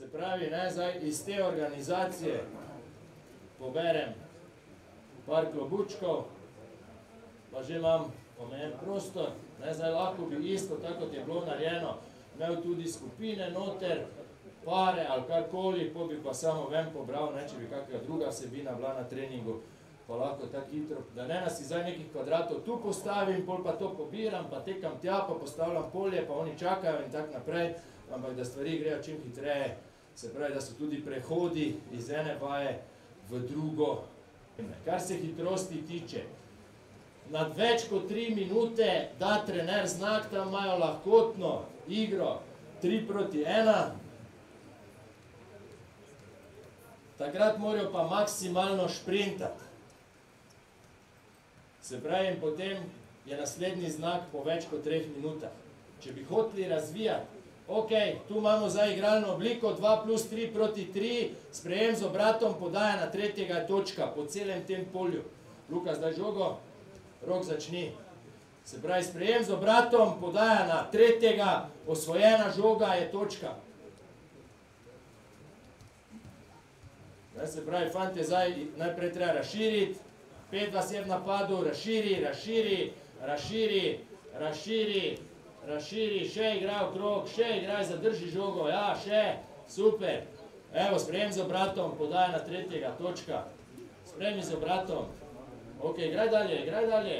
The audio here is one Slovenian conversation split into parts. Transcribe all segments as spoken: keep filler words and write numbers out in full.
Se pravi, ne, zdaj iz te organizacije poberem par klobučkov, pa že imam omejen prostor, ne, zdaj lahko bi isto, tako kot je bilo narejeno, imel tudi skupine noter, pare ali karkoli, po bi pa samo ven pobral, ne, če bi kakega druga vsebina bila na treningu, pa lahko tako hitro, da ne nas si zdaj nekih kvadratov tu postavim, pol pa to pobiram, pa tekam tja, pa postavljam polje, pa oni čakajo in tak naprej, ampak da stvari grejo čim hitreje, se pravi, da so tudi prehodi iz ene vaje v drugo. Kar se hitrosti tiče, nad več kot tri minute da trener znak, tam imajo lahkotno igro tri proti ena, takrat morajo pa maksimalno šprintati. Se pravi, potem je naslednji znak po več kot treh minutah. Če bi hoteli razvijati, ok, tu imamo zdaj igralno obliko, dva plus tri proti tri, sprejem z obratom, podaja na tretjega je točka po celem tem polju. Luka, zdaj žogo, Rok začni. Se pravi, sprejem z obratom, podaja na tretjega, osvojena žoga je točka. Se pravi, fante, zdaj najprej treba razširiti, pet vas je v napadu, razširi, razširi, razširi, razširi, razširi, še igraj okrog, še igraj, zadrži žogo, ja, še, super. Evo, sprejem z obratom, podaja na tretjega, točka. Spremi z obratom. Ok, igraj dalje, igraj dalje.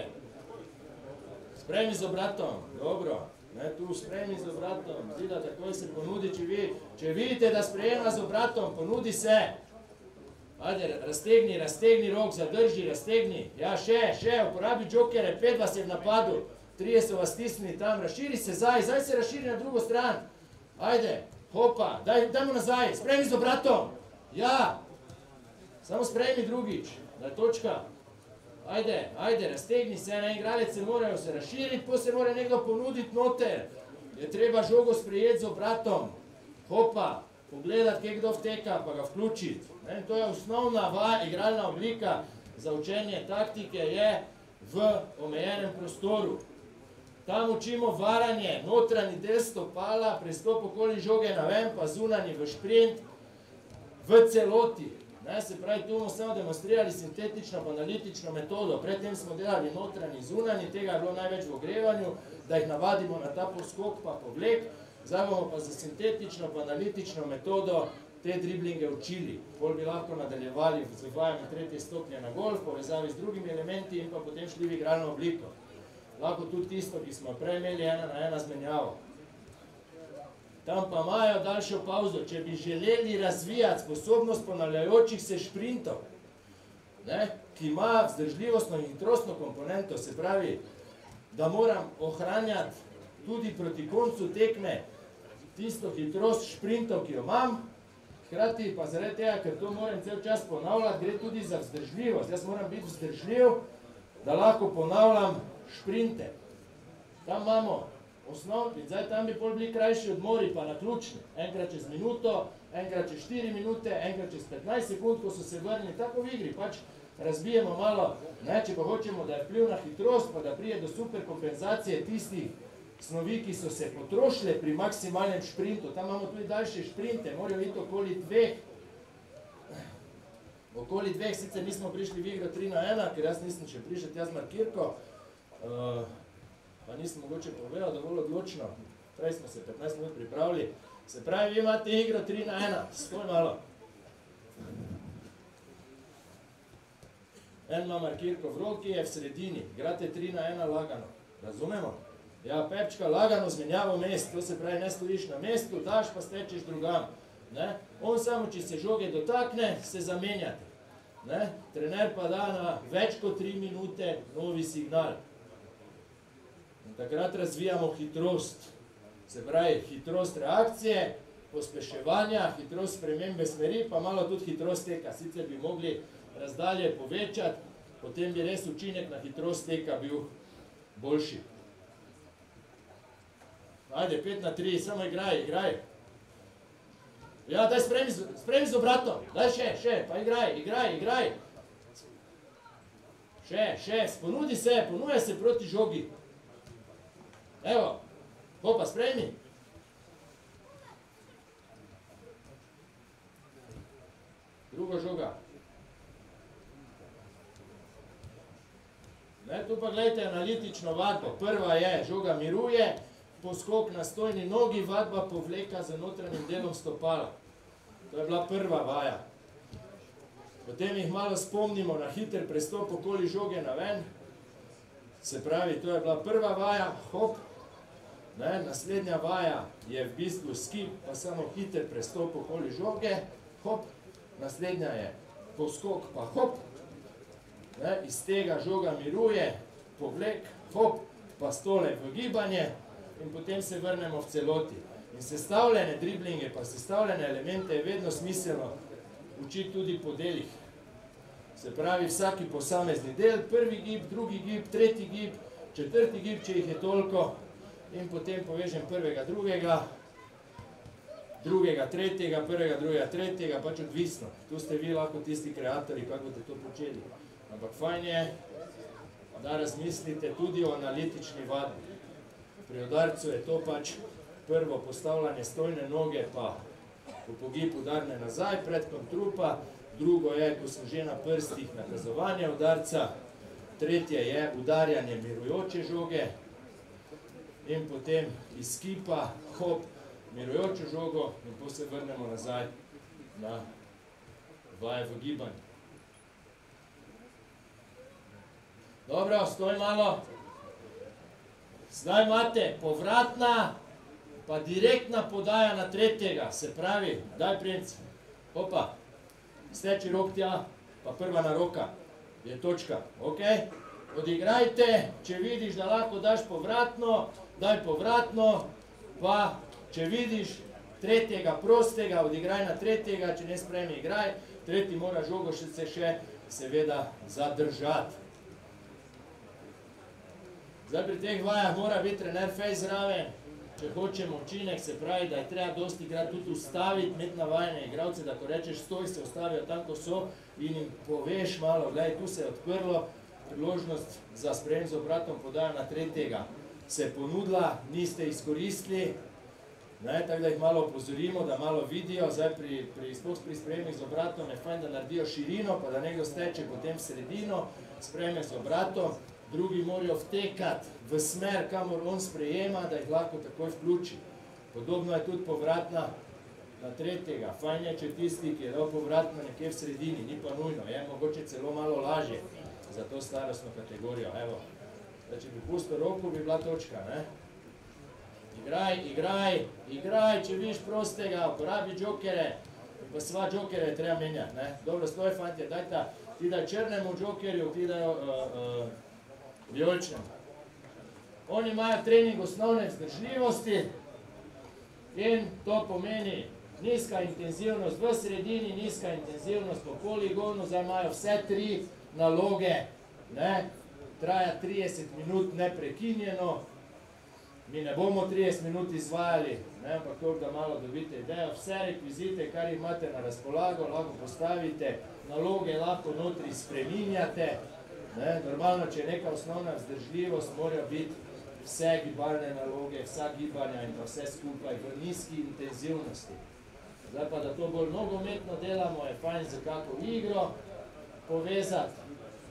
Spremi z obratom, dobro. Ne, tu spremi z obratom, zida, takoj se ponudi, če vi, če vidite, da sprejema z obratom, ponudi se. Ajde, raztegni, raztegni Rok, zadrži, raztegni. Ja, še, še, uporabi džokere, pet vas je v napadu. Trije so vas stisnili tam, razširi se zdaj, zdaj se razširi na drugo stran. Ajde, hopa, daj, dajmo nazaj, spremi z obratom. Ja, samo spremi drugič, da je točka. Ajde, ajde, raztegni se, na igralec se morajo se razširiti, po se mora nekdo ponuditi noter. Je treba žogo sprejeti z obratom. Hopa, pogledati, kje kdo vteka, pa ga vključiti. To je osnovna vaja, igralna oblika za učenje taktike je v omejenem prostoru. Tam učimo varanje, notranji del stopala, prestop okoli žoge na ven, pa zunanji v šprint, v celoti. Se pravi, tu bomo samo demonstrirali sintetično pa analitično metodo. Predtem smo delali notranji, zunanji, tega je bilo največ v ogrevanju, da jih navadimo na ta poskok pa povlek. Zdaj bomo pa za sintetično pa analitično metodo te driblinge učili. Bolj bi lahko nadaljevali z vajami tretje stopnje na golf, povezavi z drugimi elementi in pa potem šli v igralno obliko. Lahko tudi tisto, ki smo prej imeli ena na ena zmenjavo. Tam pa imajo daljšo pauzo. Če bi želeli razvijati sposobnost ponavljajočih se šprintov, ki ima vzdržljivostno in hitrostno komponento, se pravi, da moram ohranjati tudi proti koncu tekme tisto hitrost šprintov, ki jo imam, hkrati pa zaradi tega, ker to moram cel čas ponavljati, gre tudi za vzdržljivost. Jaz moram biti vzdržljiv, da lahko ponavljam šprinte. Tam imamo osnovni, zdaj tam bi pol bili krajši odmori, pa naključni. Enkrat čez minuto, enkrat čez štiri minute, enkrat čez petnajst sekund, ko so se vrnili tako v igri, pač razbijemo malo, če pa hočemo, da je vpliv na hitrost, pa da prije do super kompenzacije tistih snovi, ki so se potrošile pri maksimalnem šprintu. Tam imamo tudi daljše šprinte, morajo iti okoli dveh. Okoli dveh, sicer nismo prišli v igro tri na ena, ker jaz nisem še prišel jaz markirko, pa nisem mogoče povedal dovolj odločno. Prej smo se petnajst minut pripravili. Se pravi, vi imate igro tri na ena, stoj malo. En ima markirko v roki, je v sredini, igrate tri na ena lagano. Razumemo? Ja, Pepčka, lagano zmenjavo mest, to se pravi, ne stojiš na mestu, daš pa stečeš drugam. On samo, če se žoge dotakne, se zamenjate. Trener pa da na več kot tri minute novi signal. Takrat razvijamo hitrost. Se pravi, hitrost reakcije, pospeševanja, hitrost spremembe smeri, pa malo tudi hitrost teka. Sicer bi mogli razdalje povečati, potem bi res učinek na hitrost teka bil boljši. Ajde, pet na tri, samo igraj, igraj. Ja, daj spremi z obratom, daj še, še, pa igraj, igraj, igraj. Še, še, ponudi se, ponuje se proti žogi. Evo, hopa, spremi. drugo žoga. Ne, tu pa gledajte analitično vadbo. Prva je, žoga miruje, poskok na stojni nogi, vadba povleka z notranjim delom stopala. To je bila prva vaja. Potem jih malo spomnimo na hiter prestop okoli žoge na ven. Se pravi, to je bila prva vaja, hop. Ne, naslednja vaja je v bistvu skip, pa samo hiter prestop okoli žoge, hop. Naslednja je poskok, pa hop. Ne, iz tega žoga miruje, povlek, hop, pa stole v gibanje in potem se vrnemo v celoti. In sestavljene driblinge, pa sestavljene elemente je vedno smiselno učiti tudi po delih. Se pravi, vsaki posamezni del, prvi gib, drugi gib, tretji gib, četrti gib, če jih je toliko, in potem povežem prvega, drugega, drugega, tretjega, prvega, drugega, tretjega, pač odvisno. Tu ste vi lahko tisti kreatorji, kako boste to počeli. Ampak fajn je, da razmislite tudi o analitični vadbi. Pri udarcu je to pač prvo postavljanje stojne noge, pa v pogib udarne nazaj, predkom trupa, drugo je, ko sem že na prstih, nakazovanje udarca, tretje je udarjanje mirujoče žoge in potem iz skipa, hop, mirujočo žogo in potem se vrnemo nazaj na vaje v gibanju. Dobro, stoj malo. Zdaj imate povratna, pa direktna podaja na tretjega, se pravi, daj princ, opa, steči rok tja, pa prva na roka, je točka, ok? Odigrajte, če vidiš, da lahko daš povratno, daj povratno, pa če vidiš tretjega prostega, odigraj na tretjega, če ne spremi, igraj, tretji mora žogo še se še seveda zadržati. Zdaj pri teh vajah mora biti trener fej zraven, če hočemo učinek, se pravi, da je treba dosti krat tudi ustaviti, imeti navajene igralce, da ko rečeš stoj, se ustavijo tam, ko so in jim poveš malo, gledaj, tu se je odprlo, priložnost za sprejem z obratom podaja na tretjega se je ponudila, niste izkoristili, tako da jih malo opozorimo, da malo vidijo, zdaj pri sprejemih z obratom je fajn, da naredijo širino, pa da nekdo steče potem v sredino, sprejeme z obratom, drugi morajo vtekati v smer, kamor on sprejema, da jih lahko takoj vključi. Podobno je tudi povratna na tretjega. Fajn je, če tisti, ki je dal povratno nekje v sredini, ni pa nujno, je mogoče celo malo lažje za to starostno kategorijo. Evo, da če bi pustil roko, bi bila točka, ne? Igraj, igraj, igraj, če vidiš prostega, uporabi džokere, pa sva džokere je treba menjati, ne? Dobro, stoj, fantje, daj ta, ti daj črnemu džokerju, ti daj vijoličnem. Oni imajo trening osnovne vzdržljivosti in to pomeni nizka intenzivnost v sredini, nizka intenzivnost po poligonu, zdaj imajo vse tri naloge, ne, traja trideset minut neprekinjeno, mi ne bomo trideset minut izvajali, ne, ampak toliko, da malo dobite idejo, vse rekvizite, kar imate na razpolago, lahko postavite, naloge lahko notri spreminjate. Normalno, če je neka osnovna vzdržljivost, morajo biti vse gibalne naloge, vsa gibanja in pa vse skupaj v nizki intenzivnosti. Zdaj pa, da to bolj nogometno delamo, je fajn za kako igro povezati.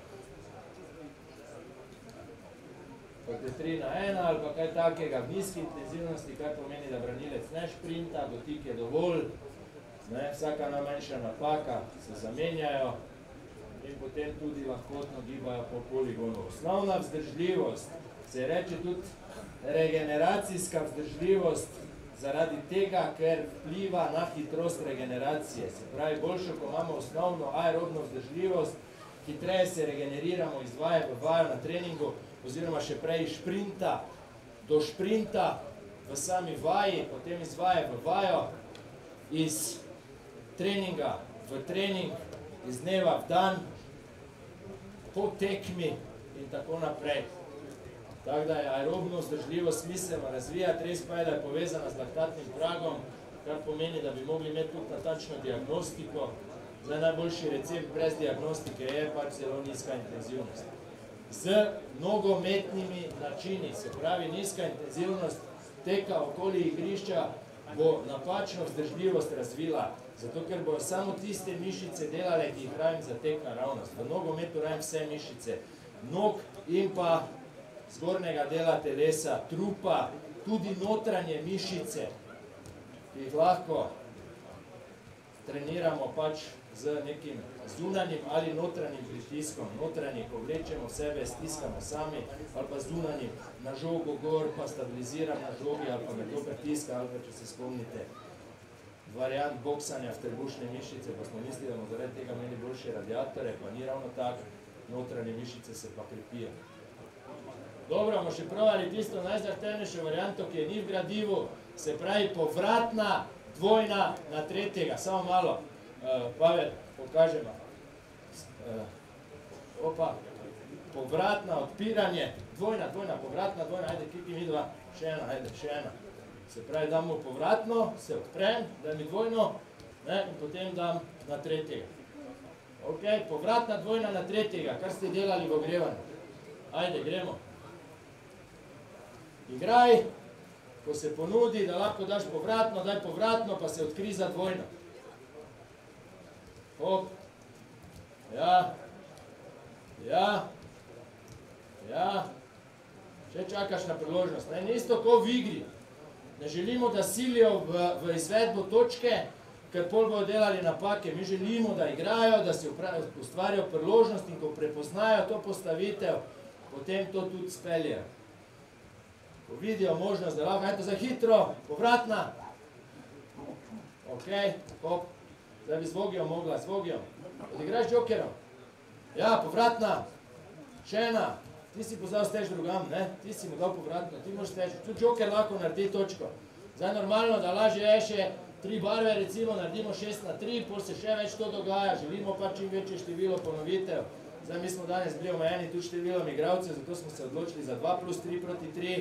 Kot je tri na ena ali pa kaj takega v nizki intenzivnosti, kaj pomeni, da branilec ne šprinta, dotik je dovolj, vsaka najmanjša napaka se zamenjajo in potem tudi lahkotno gibajo po poligonu. Osnovna vzdržljivost se reče tudi regeneracijska vzdržljivost zaradi tega, ker vpliva na hitrost regeneracije. Se pravi, boljšo, ko imamo osnovno aerobno vzdržljivost, hitreje se regeneriramo iz vaje v vajo na treningu oziroma še prej iz šprinta do šprinta v sami vaji, potem iz vaje v vajo, iz treninga v trening, iz dneva v dan, po tekmi in tako naprej. Tako da je aerobno vzdržljivost smiselno razvijati, res pa je, da je povezana z laktatnim pragom, kar pomeni, da bi mogli imeti tudi natančno diagnostiko. Zdaj najboljši recept brez diagnostike je pač zelo nizka intenzivnost. Z nogometnimi načini, se pravi nizka intenzivnost teka okoli igrišča bo napačno vzdržljivost razvila, zato ker bojo samo tiste mišice delale, ki jih rabim za tek naravnost. V nogometu rabim vse mišice nog in pa zgornjega dela telesa, trupa, tudi notranje mišice, ki jih lahko treniramo pač z nekim zunanjim ali notranjim pritiskom. Notranji, ko vlečemo sebe, stiskamo sami, ali pa zunanjim na žogo gor, pa stabiliziram na žogi, ali pa me to pritiska, ali pa če se spomnite variant boksanja v trebušne mišice, pa smo mislili, da bomo zaradi tega imeli boljše radiatore, pa ni ravno tako, notranje mišice se pa krepijo. Dobro, bomo še provali tisto najzahtevnejšo varianto, ki je ni v gradivu, se pravi povratna dvojna na tretjega. Samo malo, Pavel, pokažem vam. Opa, povratna, odpiranje, dvojna, dvojna, povratna, dvojna, ajde, kiki mi dva, še ena, ajde, še ena. Se pravi, dam mu povratno, se odprem, dam mi dvojno, in potem dam na tretjega. Ok, povratna dvojna na tretjega, kar ste delali v ogrevanju. Ajde, gremo. Igraj, ko se ponudi, da lahko daš povratno, daj povratno, pa se odkri za dvojno. Hop, ja, ja, ja, še čakaš na priložnost. Ne isto kot v igri. Ne želimo, da silijo v izvedbo točke, ker pol bojo delali napake. Mi želimo, da igrajo, da si ustvarijo priložnost in ko prepoznajo to postavitev, potem to tudi speljejo. Ko vidijo možnost, da lahko, ajte za hitro, povratna. Ok, hop. Zdaj bi z Vogijom mogla, z Vogijom. Odigraš Jokerom. Ja, povratna. Še ena. Ti si pozval stež drugam, ne? Ti si mu dal povratno, ti moraš stež. Tudi Joker lahko naredi točko. Zdaj normalno, da lažje je še tri barve, recimo naredimo šest na tri, pol se še več to dogaja, želimo pa čim večje število ponovitev. Zdaj mi smo danes bili omejeni tudi številom igralcev, zato smo se odločili za dva plus tri proti tri.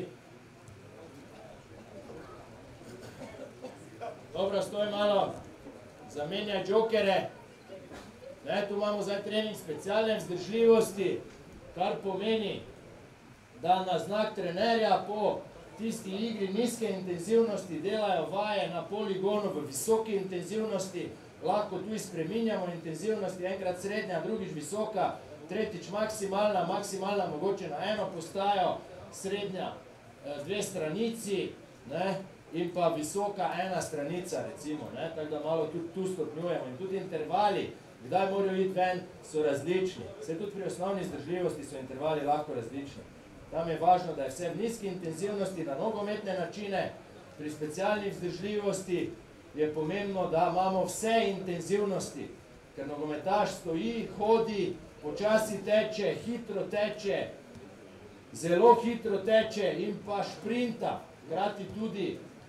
Dobro, stoj malo. Zamenjaj Jokere. Tu imamo zdaj trening specialne vzdržljivosti, kar pomeni, da na znak trenerja po tisti igri nizke intenzivnosti delajo vaje na poligonu v visoki intenzivnosti, lahko tu spreminjamo intenzivnosti, enkrat srednja, drugič visoka, tretjič maksimalna, maksimalna mogoče na eno postajo, srednja dve stranici, in pa visoka ena stranica, recimo, tako da malo tudi tu stopnjujemo. In tudi intervali, kdaj morajo iti ven, so različni. Vse tudi pri osnovni zdržljivosti so intervali lahko različni. Tam je važno, da je vse v nizki intenzivnosti na nogometne načine, pri specialni vzdržljivosti je pomembno, da imamo vse intenzivnosti, ker nogometaš stoji, hodi, počasi teče, hitro teče, zelo hitro teče in pa šprinta, hkrati tudi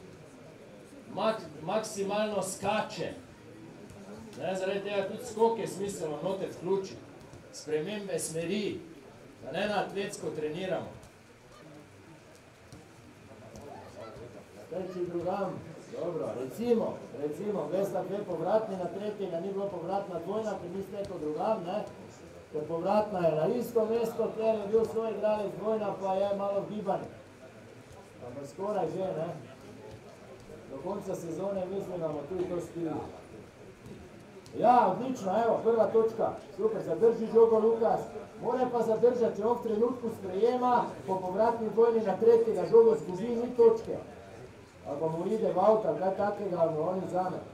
maksimalno skače. Zaradi tega tudi skok je smiselno noter vključiti. Spremembe smeri, da ne na atletsko treniramo. Teči drugam. Dobro, recimo, recimo, gre sta dve povratni na tretjega, ni bilo povratna dvojna, ker niste neko drugam, ne? Ker povratna je na isto mesto, ker je bil svoj igralec dvojna, pa je malo v gibanju. Pa skoraj že, ne? Do konca sezone mislim, da bomo tudi to stili. Ja, odlično, evo, prva točka. Super, zadrži žogo Lukas. More pa zadržati, če on v trenutku sprejema, po povratni dvojni na tretjega žogo zgubi, ni točke. Ali pa mu ide v avto, kaj takega, ali mu oni zame.